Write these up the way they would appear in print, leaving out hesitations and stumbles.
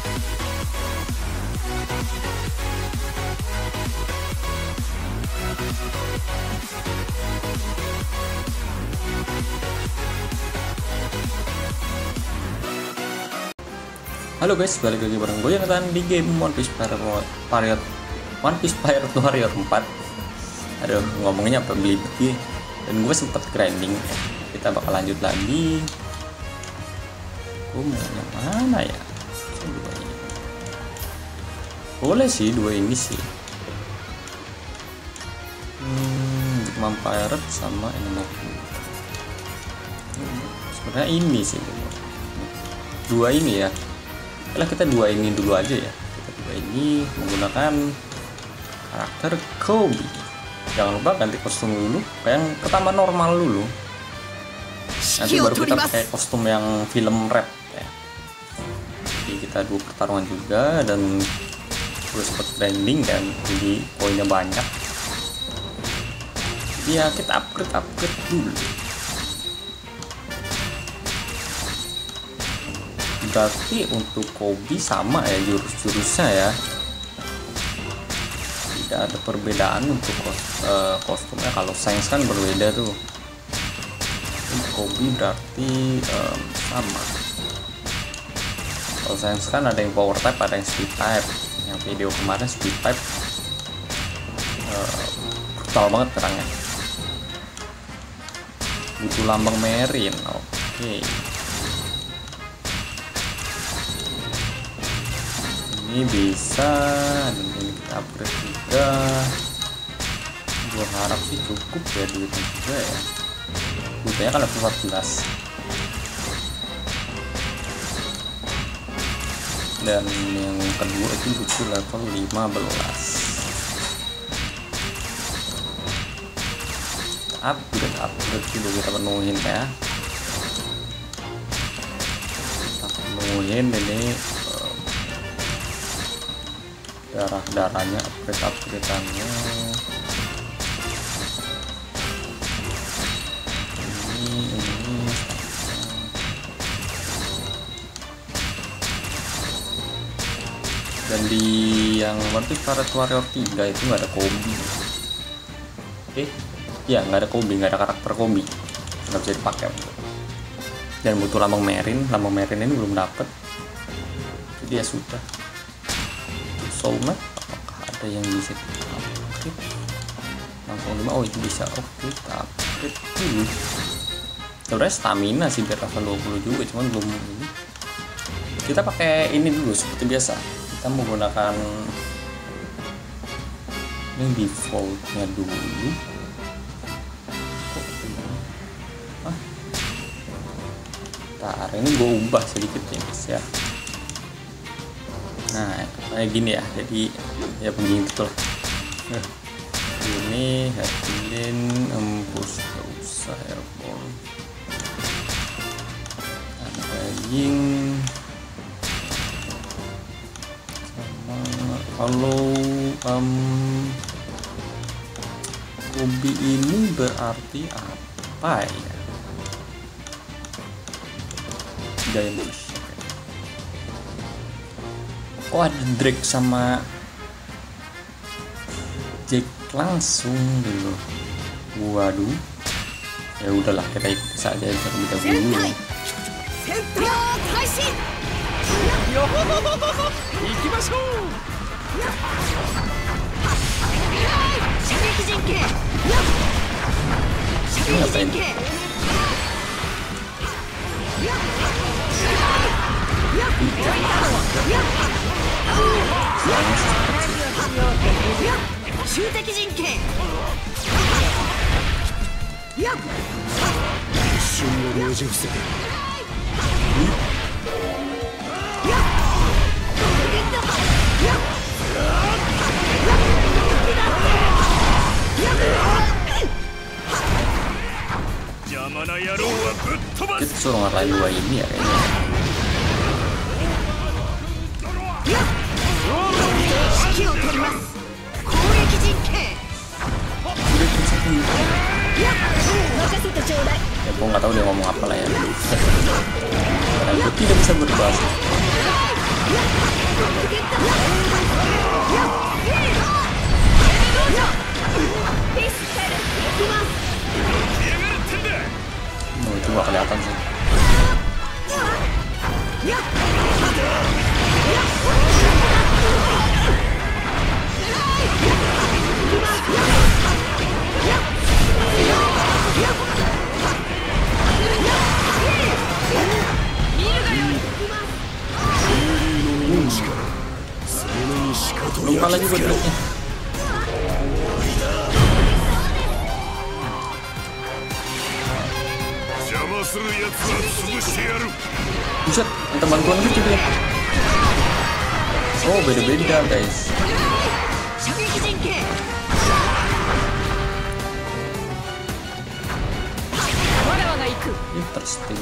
Halo guys, balik lagi bareng gue yang di game One Piece Pirate Warrior 4. Aduh, ngomongnya apa beli begini. Dan gue sempet grinding. Kita bakal lanjut lagi. Gue mau yang mana ya? Dua ini. Boleh sih dua ini sih. Pirate sama Animal. Sebenarnya ini sih. Dua ini ya. Kita dua ini dulu aja ya. Kita dua ini menggunakan karakter Koby. Jangan lupa ganti kostum dulu, kayak yang pertama normal dulu. Nanti baru kita pakai kostum yang film rap ya. Jadi kita dua pertarungan juga dan terus sempat grinding kan, jadi poinnya banyak. Jadi ya kita upgrade dulu. Berarti untuk Koby sama ya jurus-jurusnya ya, tidak ada perbedaan untuk kostumnya. Kalau Shanks kan berbeda tuh. Untuk Koby berarti sama. Kalau Shanks kan ada yang power type, ada yang speed type. Yang video kemarin speed type brutal banget terangnya. Butuh lambang Marine. Oke. Ini bisa, dan ini kita upgrade juga. Gua harap sih cukup ya duitnya juga ya. Duitnya kan level 14. Dan yang kedua itu butuh level 15. Upgrade dulu, kita penuhin ya. Kita penuhin ini darahnya, upgrade-nya ini dan di yang Pirate Warrior 3 itu nggak ada Koby. Ya nggak ada Koby, nggak ada karakter Koby, nggak bisa dipakai dan butuh lambang Marine ini belum dapet, jadi ya sudah. Soulmate, apakah ada yang bisa kita upgrade langsung 5? Oh itu bisa. Oke, kita upgrade dulu. Sebenarnya stamina sih biar level 20 juga, cuman belum ini. Kita pakai ini dulu seperti biasa. Kita menggunakan yang defaultnya dulu. Ntar ini gue ubah sedikit ya guys ya. Nah kayak gini ya, jadi ya begini betul. Ini Headlin Embus, gak usah airborne. Anjing sama kalau Koby ini berarti apa ya? Giant Fish. Oh ada Drake sama Jack langsung dulu. Waduh. Ya udahlah, kita ikuti saja terlebih dahulu. Ini ngapain? Kita suruh ngalahin dua ini ya kayaknya. Ya gue nggak tahu dia ngomong apa lah ya. Karena gue tidak bisa berbahasa. lupa lagi buat triknya. Buset, minta bantuan gitu ya. Oh, beda-beda guys. Interesting.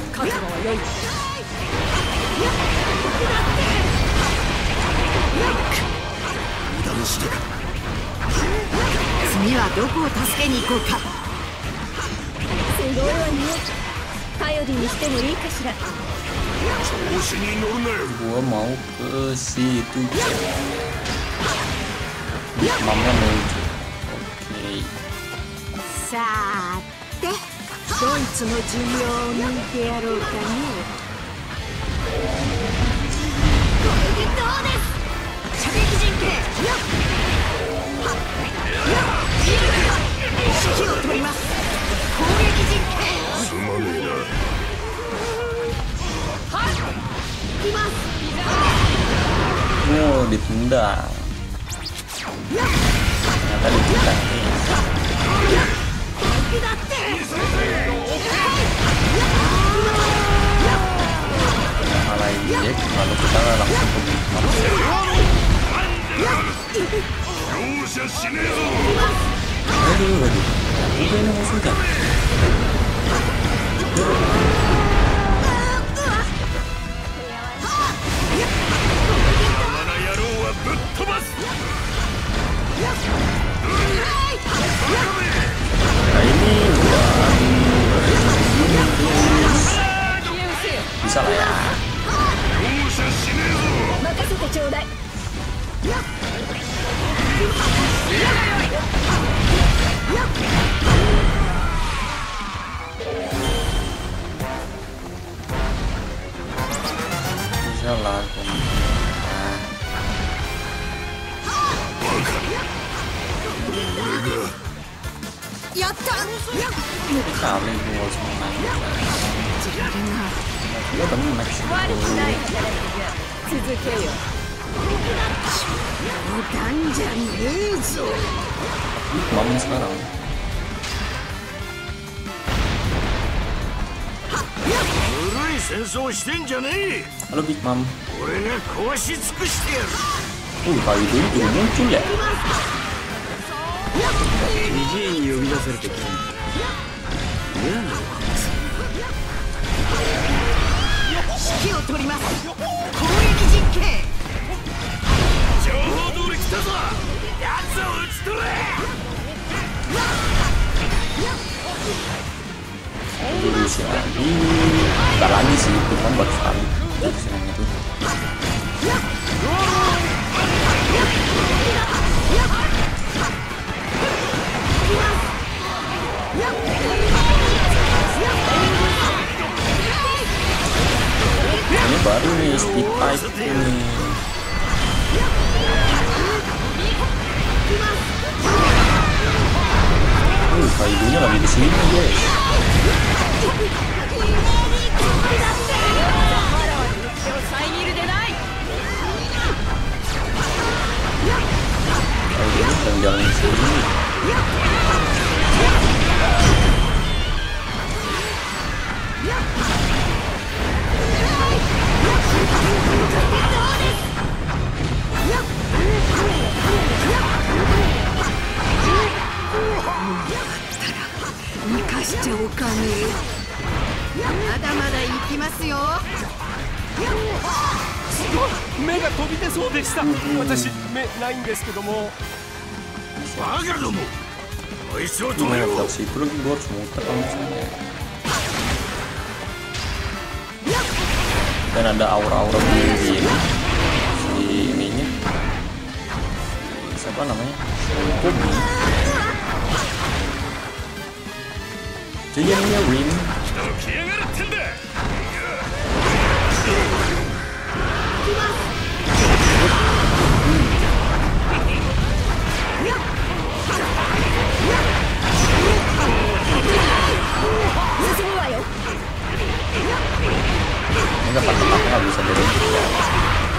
次はどこを助けに行こうか。 すごいわね。頼りにしてもいいかしら。 Gua mau ke situ. Big Mom-nya muncul. Oke. さーて、ドイツの寿命を抜いてやろうかね。攻撃どうです。射撃陣形。指揮を取ります。攻撃陣形。すまねえな。 Oh, ditendang. Ternyata ditendang nih. Malah injek, lalu kita langsung ke Big Mom. Aduh. Juga ini musuhnya. Nah ini udah bisa lah ya. Bisa lah. Kali gue harus menang. Gue udah menang sih. Big Mom sekarang. Halo Big Mom. Kali itu juga muncul ya. ジイに呼び出されてきたんだ。嫌な指揮を取ります。攻撃実験。 情報通り来たぞ。奴を撃ち取れ。 Lurus lagi. Bentar lagi sih, itu kan bagus sekali. Senang itu. Ini baru nih speed type ini. Kaidunya lagi di sini guys. Kaidunya sedang jalan di sini. Gimana sih itu lagi gue harus muter kalau misalnya. Dan ada aura-aura biru di ini, si ininya, siapa namanya? Kobe. Giantnya Rin. Ini dapat tempatnya nggak bisa dari.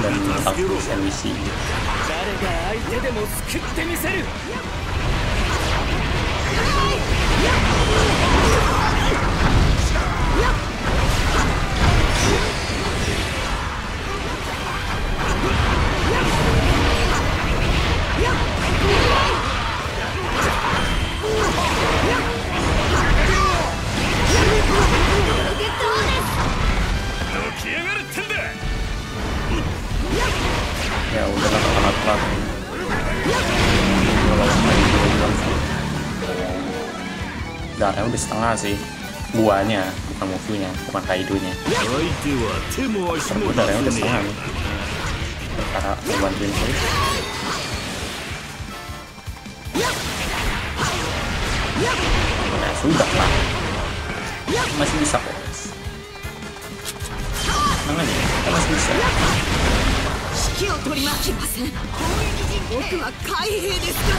dan langsung misi. 誰が相手でも救ってみせる。 Ya udahlah telat-telat. Darahnya udah setengah sih. Guanya, bukan musuhnya, bukan Kaidonya. Darahnya udah setengah nih. Perkara mau bantuin saya. Ya sudah lah. Masih bisa kok. Tenang aja, kita masih bisa. 指揮を取りまきません。僕は海兵ですから。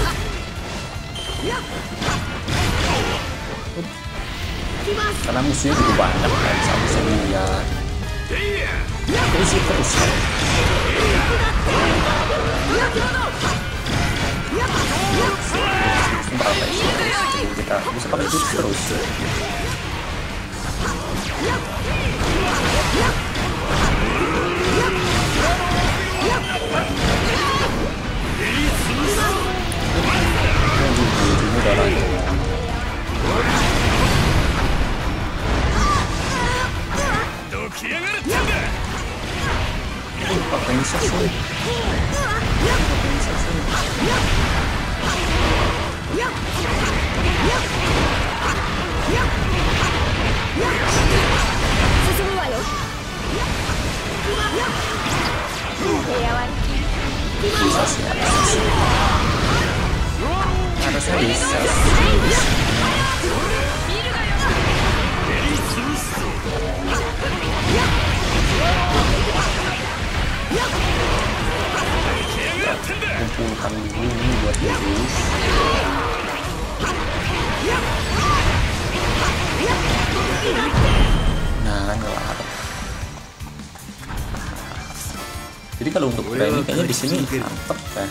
Karena musuhnya juga banyak kan, sama bisa lihat. Terus terus. Berapa isi? Kita bisa pakai terus terus. Harusnya bisa. Kumpulkan dulu nih buat Deus. Nah kan kelar. Jadi kalau untuk ini kayaknya di sini mantep ya.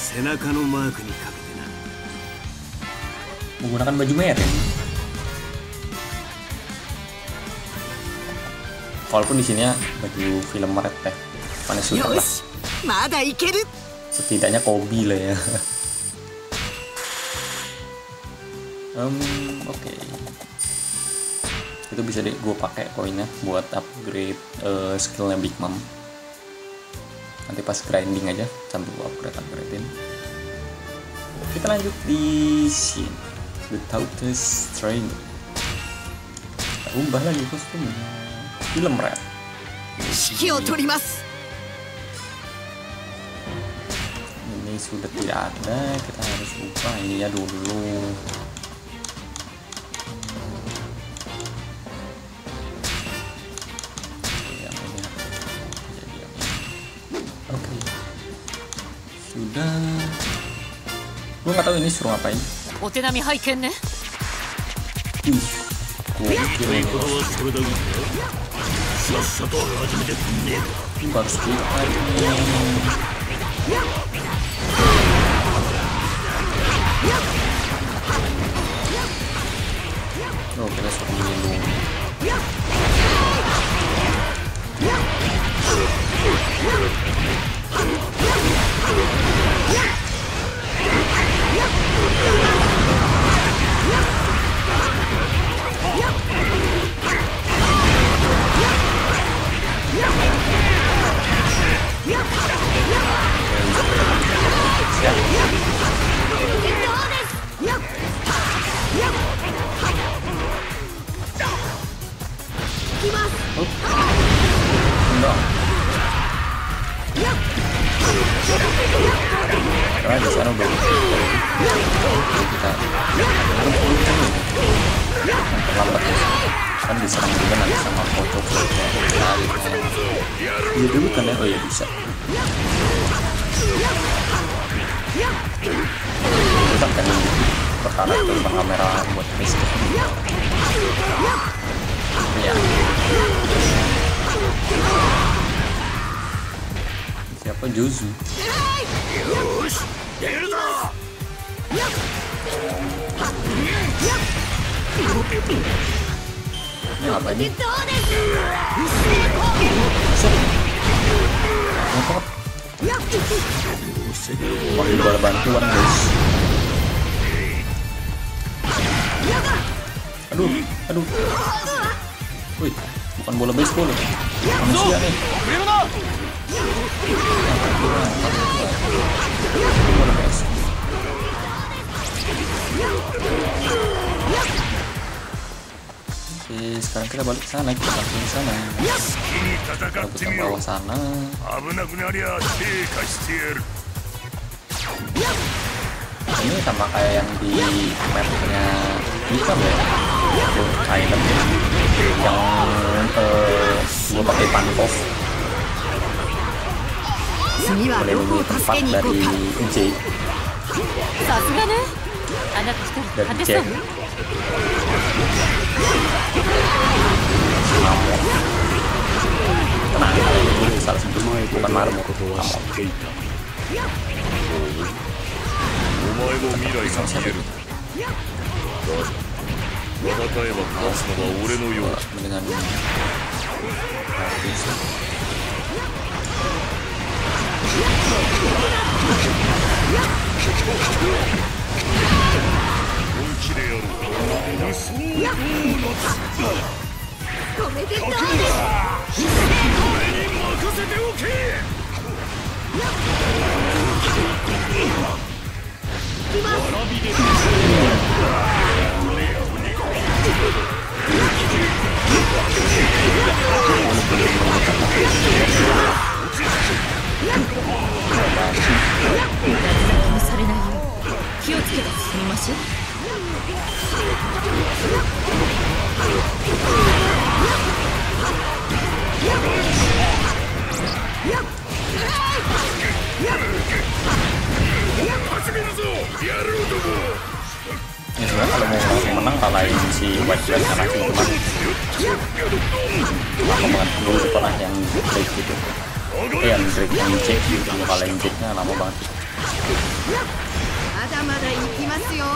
Menggunakan baju merah. Walaupun di sini baju film red teh. Mana sudah lah. Setidaknya Kobe lah ya. Oke. Itu bisa deh gue pakai koinnya buat upgrade skillnya Big Mom. Nanti pas grinding aja sambil gue upgradein. Kita lanjut di scene The Toughest Trainer. Ubah lagi kostumnya. Film red. Ini sudah tidak ada, kita harus ubah ini ya dulu. Oke. Sudah. Gue nggak tahu ini suruh ngapain. Gue harus kita kita suruh melindungi. Karena di sana udah kita terlambat kan diserang juga nanti sama foto iya dulu kan ya, oh ya bisa kita kan perkara terbang kamera buat listrik ya Juzu. よし出るぞ。 Ini apa ini? Oh, ini ada bantuan guys. Aduh, aduh. Wih, bukan bola baseball ya. Manusia nih. Bola baseball. Oke, sekarang kita balik ke sana, kita langsung ke sana. Kita putar bawah sana. 危なくなりゃ手貸してやる。 Ini sama kayak yang di mapnya Nikam ya, item yang gue pakai pantov. Melindungi tempat dari Jake. さすがね。あなた一人 Dari 勝て Jack. そう？ Marmok. Tenang, itu salah sebut, bukan marmok, marmok. お前の未来が見える。だが戦えば勝つのは俺のようだ。 Dengan 本気でやろう。無双ドーナツ。 おめでとう。 俺に任せておけ。 されないよう気をつけて進みましょう。 ini sebenarnya kalau mau langsung menang kalahin si White Black karena sih cuma lama banget dulu setelah yang Drake gitu. Yang Drake yang Jack gitu, kalahin Jacknya lama banget. まだまだ行きますよ。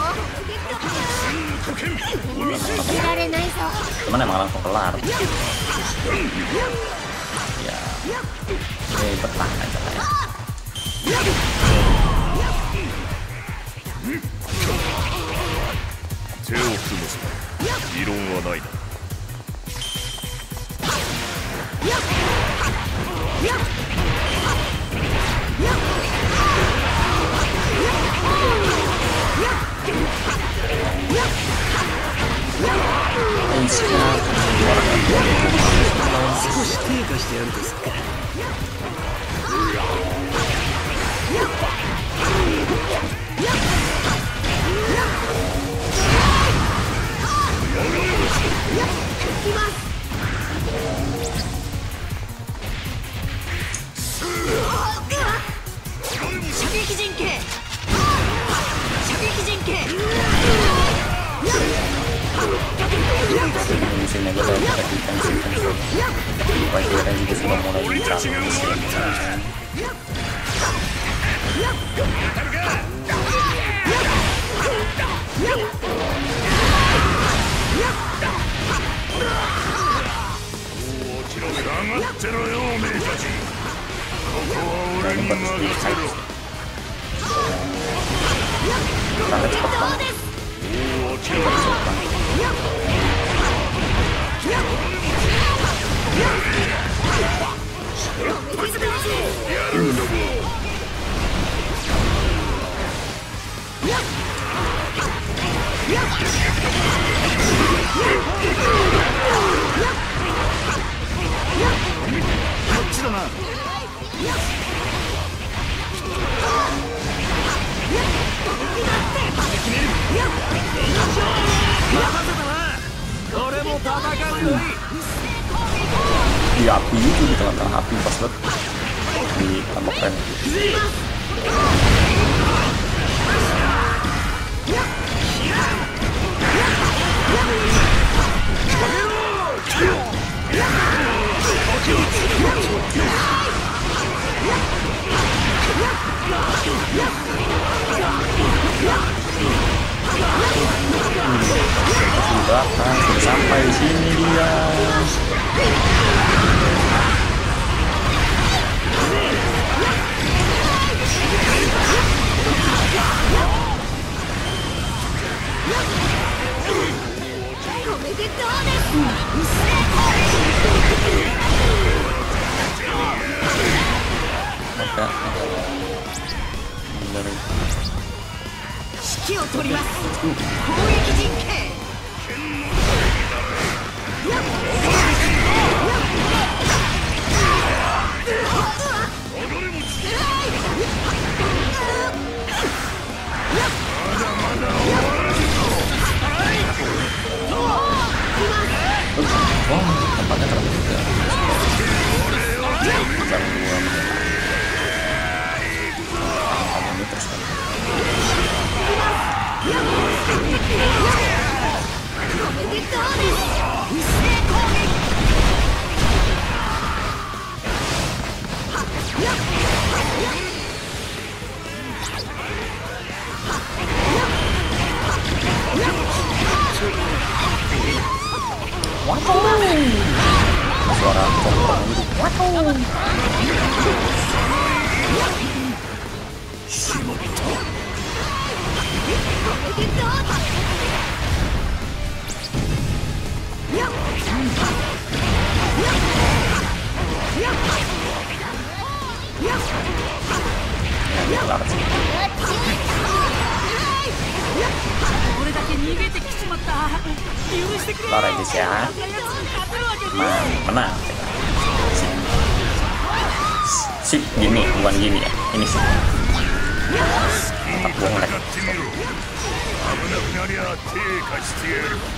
Cuman emang langsung kelar. Ya, ini bertahan aja lah ya. 手を組むぞ。異論はないな。 少し低下してやるとすっか。 射撃陣形。射撃陣形。 Musimnya gue udah pakai defense. White Black juga sudah mulai bicara. Karena cepet banget. Di api itu di tengah-tengah api pas banget di tambah keren. juga. Bener. 指揮を取ります攻撃陣形 Wah, tempatnya keren juga. Jam 2 ini terus kan. Suara kompor gitu. Kelar sih. 俺だけ逃げてきちまった許してくれ Kelar aja sih ya. Menang. Sip, gini, bukan gini ya. Ini sih. Tak bohong lagi. 危なくなりゃ手貸してやる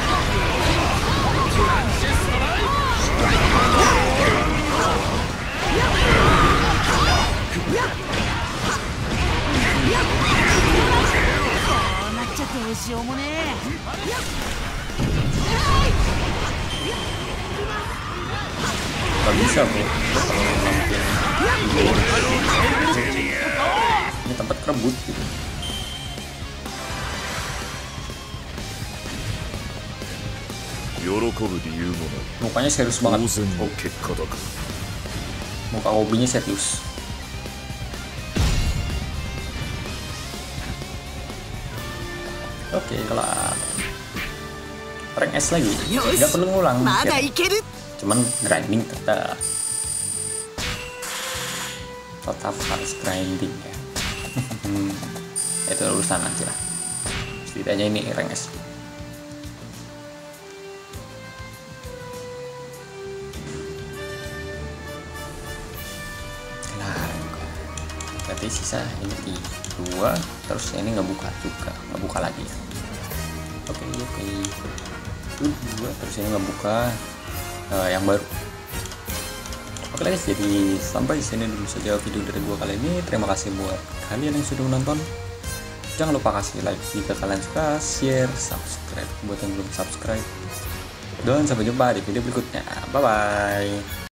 なっちゃどうしようもね Gak bisa bro. Ini tempat kerebut gitu. Mukanya serius banget. Muka hobinya serius. Oke, kelar. Rank S lagi. Gak perlu ngulang. まだいける Cuman grinding tetap harus grinding ya. Itu urusan aja lah. Setidaknya ini rank S. Kelar juga. Berarti sisa ini 2. Terus ini nggak buka juga, nggak buka lagi ya. Oke. Itu 2. Terus ini nggak buka. Yang baru. Oke guys, jadi sampai sini dulu saja video dari gua kali ini. Terima kasih buat kalian yang sudah menonton. Jangan lupa kasih like jika kalian suka, share, subscribe buat yang belum subscribe. Dan sampai jumpa di video berikutnya. Bye bye.